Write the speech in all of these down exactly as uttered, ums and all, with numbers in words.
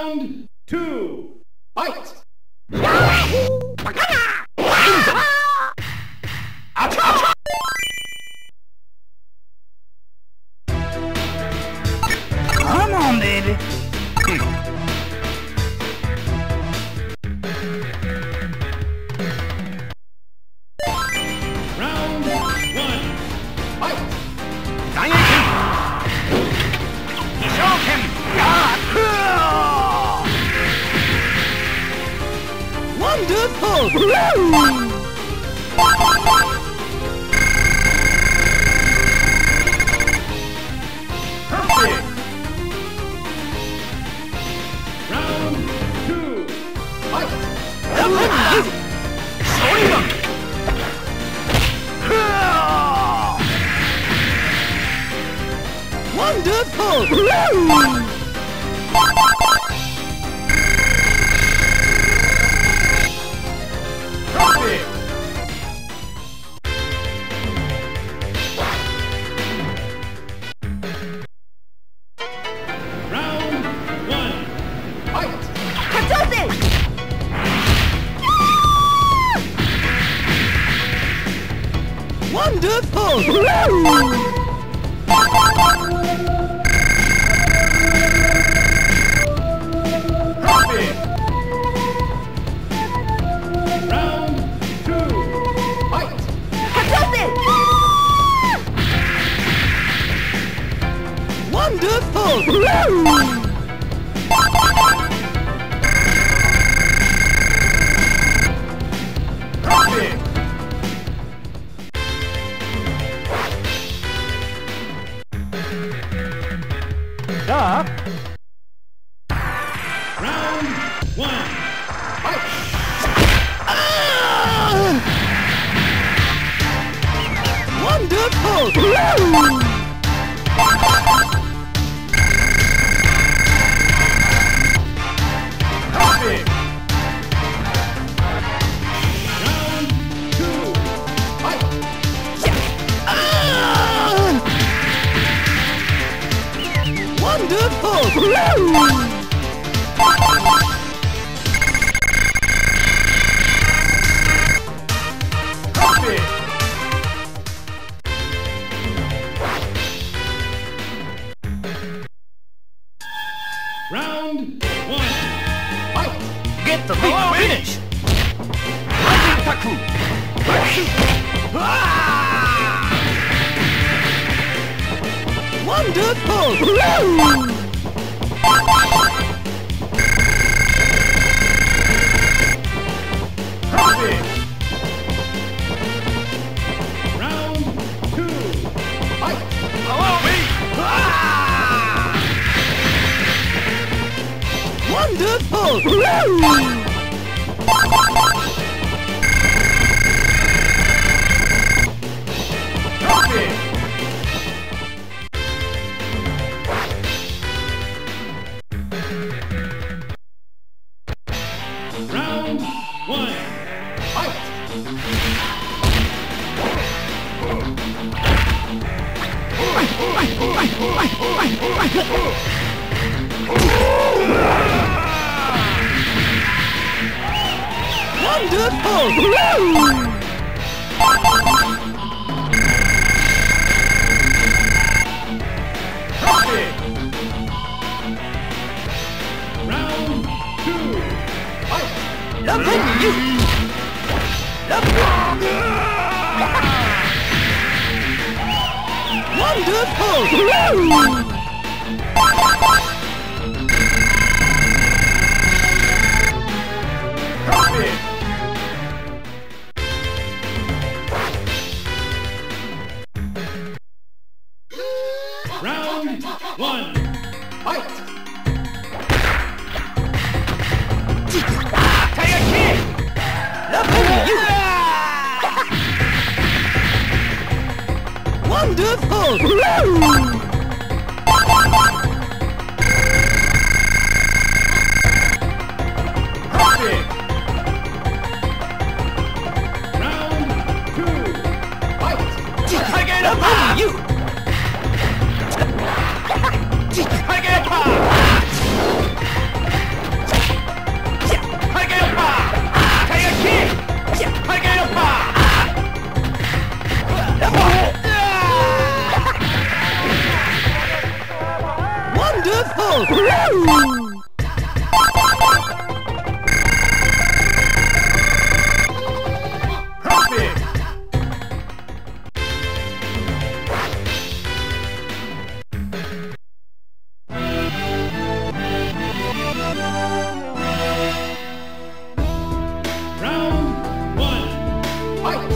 Round two, fight! Come on, baby. Round one, fight! Wonderful! Perfect! Round two, fight! Wonderful! Perfect! Round one, fight! Wonderful! Perfect! Round two, fight! Wonderful! Perfect! Stop! Round one, fight! Wonderful! Perfect! Round two, fight! Wonderful! Perfect! Round one, fight! Get the big finish! Wonderful! Perfect! Round two, fight! Allow me! Wonderful! Perfect! Round one, fight! Wonderful! Perfect! Round two, fight! Look at you! Look Wonderful! Perfect! Round one, fight! Wonderful! Wonderful! Perfect! Round one. Fight!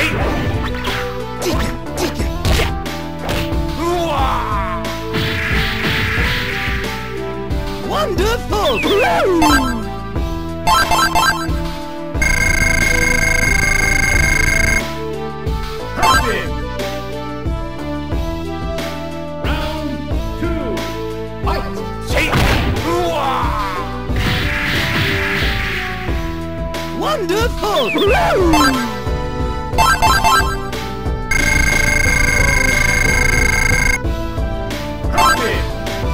Wonderful! Perfect! Round two. Fight! Wonderful! Perfect!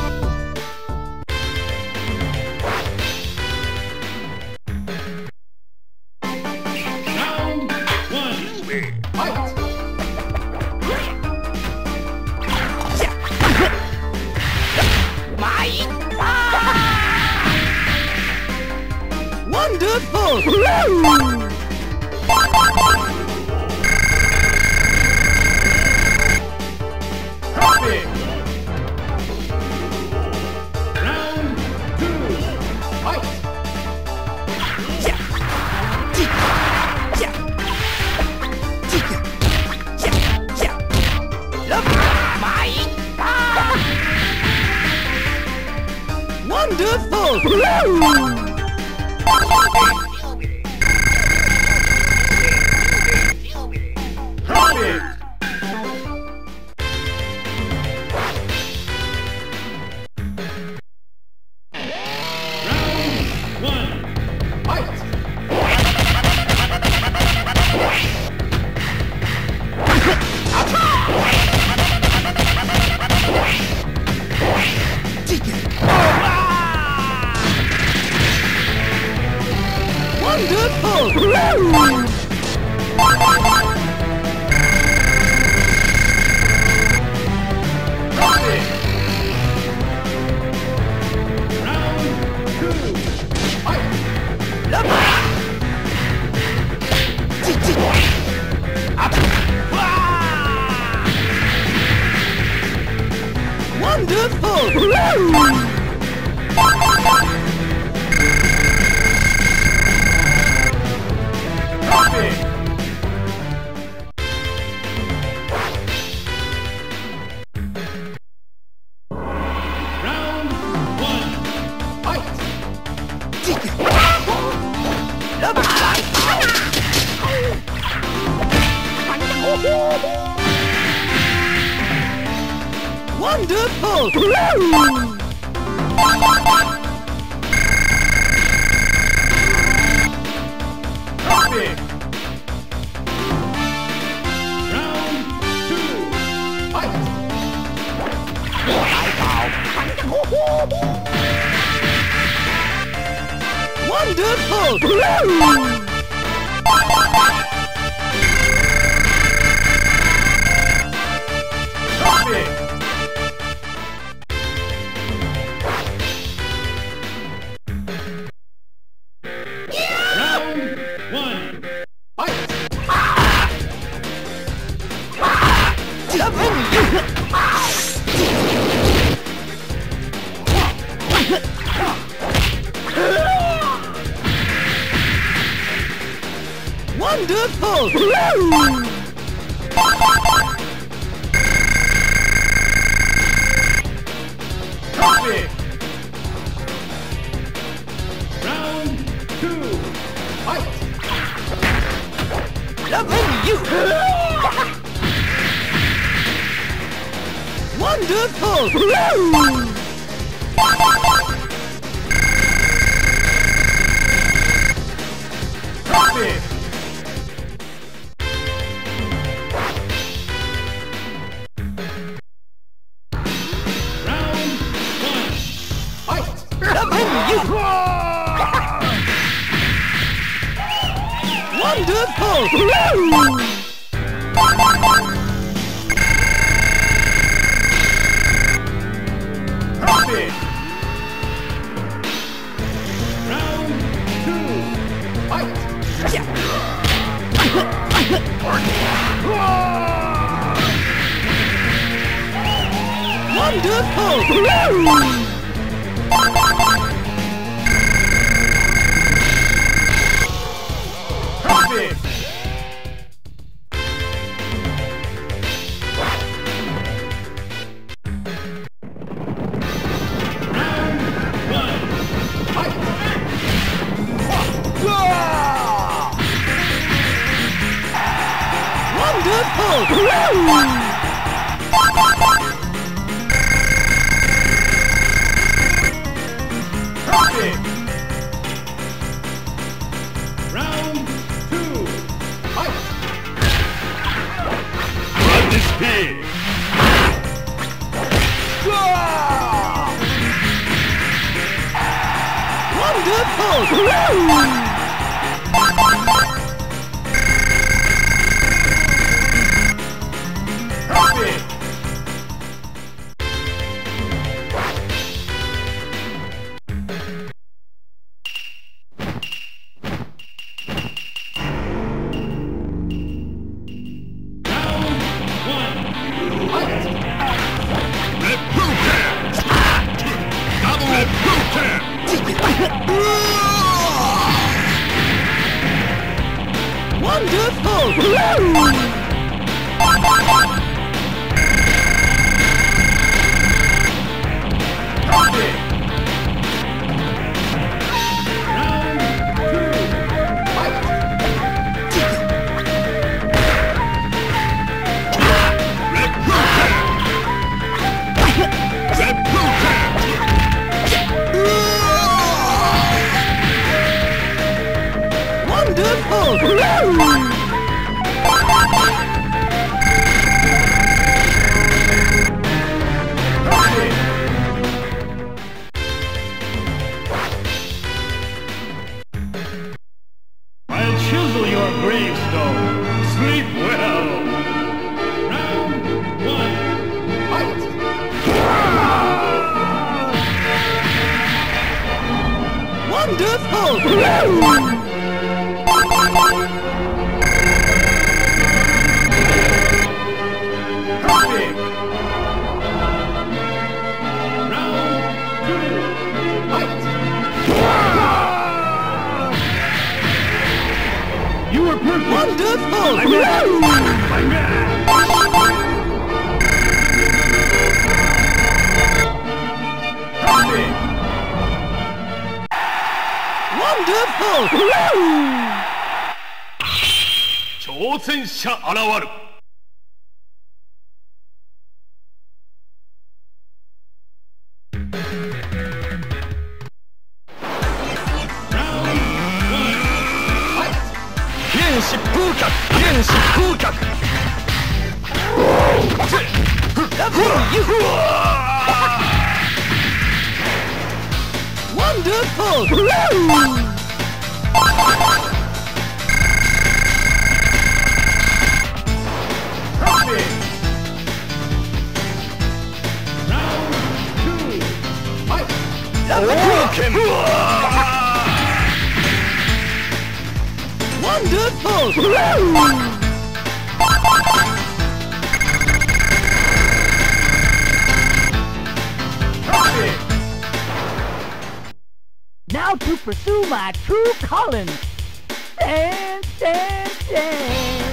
Round one. Fight! Wonderful! Perfect! Round two. Fight! Wonderful! Perfect! Round one. Fight! Wonderful! Perfect! Round two. Fight! Wonderful! Perfect! Round one. Fight! Wonderful! Perfect! Round two. Fight! Wonderful! Perfect! Round one. Fight! Wonderful! Perfect! Round two. Fight! Loving you! Wonderful! Perfect! Round one. Fight! Loving you! Wonderful! Perfect! Perfect. Round two. Fight. Wonderful! Perfect. Perfect. Round two. Fight. Run this pig! Wonderful! Perfect. Wonderful! Perfect. Round two. Fight. Red Protect! Red Protect! Wonderful! Perfect. I'll chisel your gravestone. Sleep well. Round one. Fight. Wonderful! Perfect. Round two. Fight. You are perfect. Wonderful! I'm mad. Perfect. Wonderful! 挑戦者現る。 原始風格原始風格 Wonderful! Perfect. Round two. Fight. Broken! Wonderful! Perfect. Now to pursue my true calling. Dance, dance, dance.